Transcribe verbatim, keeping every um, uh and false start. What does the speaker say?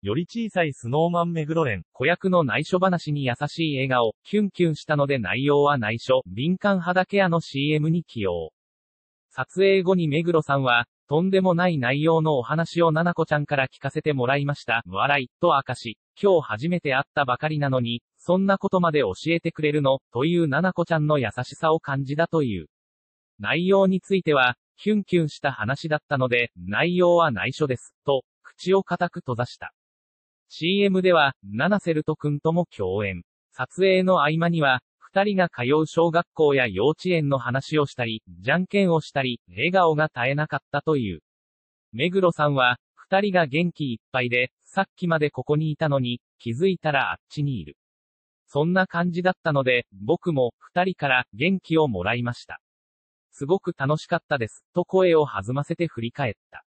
より小さいスノーマン目黒蓮、 子役の内緒話に優しい笑顔、キュンキュンしたので内容は内緒、敏感肌ケアの シーエム に起用。撮影後に目黒さんは、とんでもない内容のお話をななこちゃんから聞かせてもらいました、笑い、と明かし、今日初めて会ったばかりなのに、そんなことまで教えてくれるの、というななこちゃんの優しさを感じたという。内容については、キュンキュンした話だったので、内容は内緒です、と、口を固く閉ざした。シーエム では、七瀬るとくんとも共演。撮影の合間には、二人が通う小学校や幼稚園の話をしたり、じゃんけんをしたり、笑顔が絶えなかったという。目黒さんは、二人が元気いっぱいで、さっきまでここにいたのに、気づいたらあっちにいる。そんな感じだったので、僕も、二人から元気をもらいました。すごく楽しかったです、と声を弾ませて振り返った。